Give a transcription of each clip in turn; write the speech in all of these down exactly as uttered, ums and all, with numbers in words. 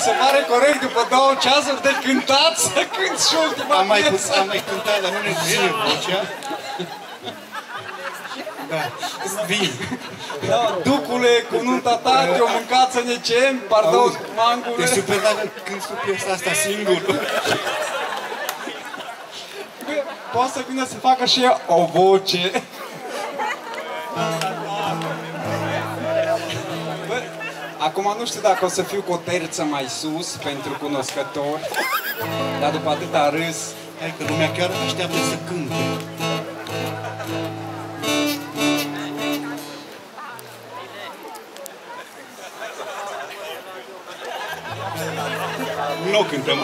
se pare corect după două ceasuri de cântat să cânti și ultima am mai, piesă. am mai cântat, dar nu ne ține vocea. Da, vin. Da, ducule, cu nunta ta, te-o mâncat să ne cem, pardon, mangule. E super dacă cânti cu piesa asta singur. Bă, poate să vină să facă și ea o voce. Bă, acum nu știu dacă o să fiu cu o terță mai sus pentru cunoscători, dar după atâta râs... Hai că lumea chiar așteaptă să cânte. Nu cântăm.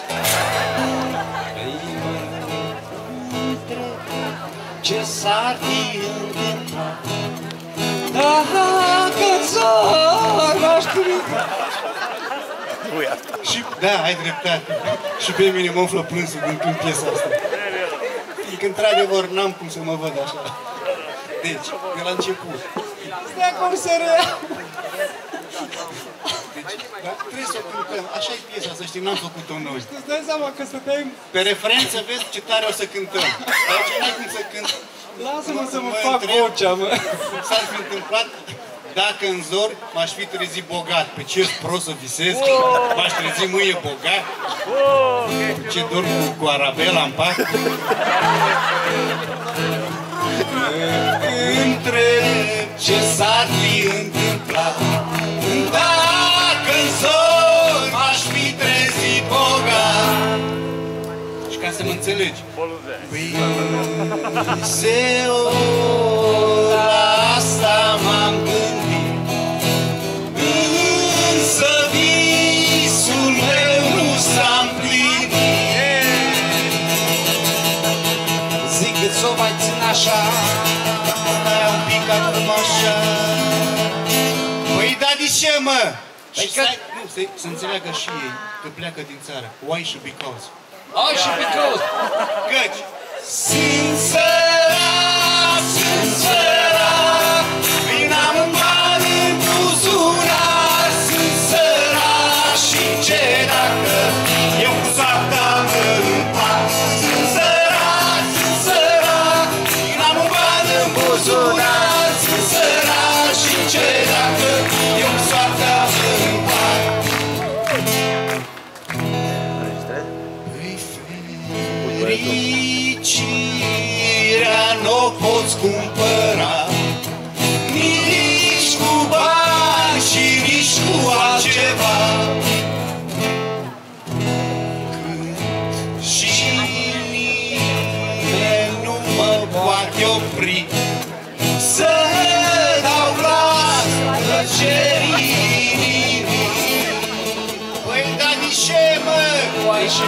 Ce s-ar fi întâmplat dacă ți-ar m-aș strica? Și, da, ai dreptate. Și pe mine mă umflă plânsul când cânt piesa asta. Fiindcă, într-adevăr, n-am cum să mă văd așa. Deci, de la început. Stai cum se rea. Deci, da, trebuie să o cântăm. Așa e piesa, să știi, n-am făcut-o noi. Îți dai seama că stăteai... Pe referență vezi ce tare o să cântăm. Dar ce n-ai cum să cânt. Lasă-mă să mă Mă fac întreb vocea, mă. Cum s-ar fi întâmplat dacă în zori m-aș fi trezit bogat. Pe ce prost să visez? M-aș trezi mâine bogat? Ce dorm cu, cu Arabela în pat? Întreb ce s-ar fi întâmplat dacă în zori m-aș fi trezit bogat. Și ca să mă înțelegi. Deseori la asta m-am gândit, însă visul meu nu s-a împlinit. Zic că ți-o mai țin așa, stai un pic acum așa. Păi da, de ce, mă? Păi Și că- stai, nu, să, să înțeleagă și ei că pleacă din țară. Why și because. Ai și because. Căci Sunt sărac, sunt sărac, n-am un ban în buzunar. Sunt sărac și ce dacă eu cu soarta mă împac. Sunt sărac, sunt sărac, n-am un ban în buzunar. Sunt sărac și ce dacă eu cu soarta mă împac. Fericirea n-o poți cumpăra nici cu bani și nici cu altceva. Când și nimeni nu mă poate opri să dau glas plăcerii inimii. Păi da, de ce, mă? Ai și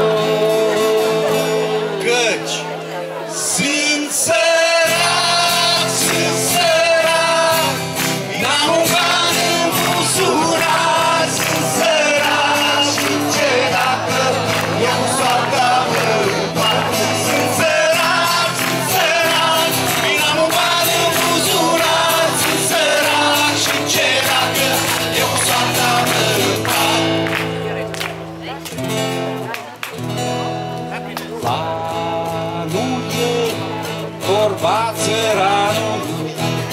căci sunt sărac, sunt sărac, n-am un ban în buzunar. Sunt sărac și ce dacă eu soarta mă împac. Sunt sărac, sunt sărac, n-am un ban în buzunar. Sunt sărac și ce dacă eu soarta mă împac. Banul e vorba țăranului,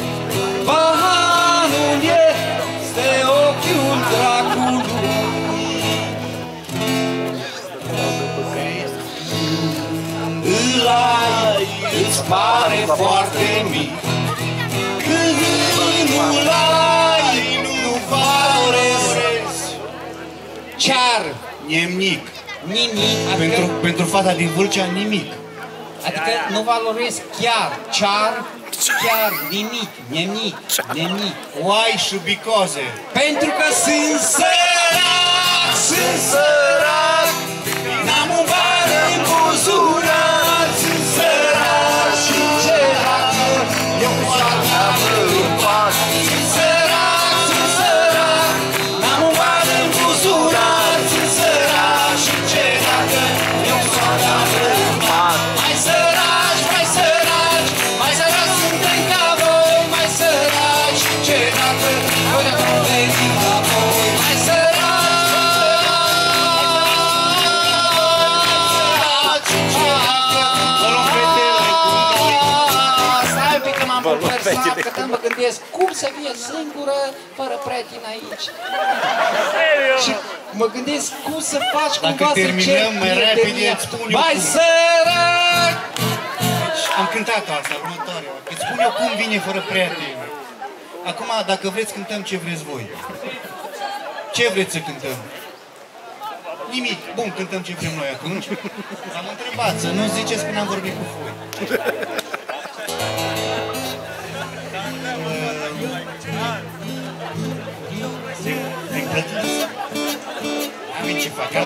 banul este ochiul dracului. Îl ai, îți pare foarte mic, când nu-l ai, nu valorezi. Chiar nimic. nimic, Pentru, adică, pentru fata din Vâlcea, nimic. adică nu valorezi chiar, chiar, chiar, nimic, nimic, nimic. Why și because. Pentru că sunt sărac, sunt sărac, n-am un ban în buzunar. Sunt sărac și ce dacă eu cu soarta mă împac. Sunt sărac, sunt sărac, n-am un ban în buzunar. Sunt sărac și ce dacă eu cu soarta mă împac. Mai săraci, mai săraci, mai săraci suntem ca voi. Mai săraci, ce dacă eu de-acum venim la voi. Mai săraci, că mă gândesc, cum să fie singură, fără prieten aici? Și mă gândesc, cum să faci Dacă cumva să terminăm cer mai repede, prietenia. îți spun eu Mai cum. sărac! Am cântat asta, următoarea. Îți spun eu cum vine fără prieteni. Acum, dacă vreți, cântăm ce vreți voi. Ce vreți să cântăm? Nimic. Bun, cântăm ce vrem noi atunci. Am întrebat, să nu ziceți că n-am vorbit cu voi. Din plătiți? Am ce fac.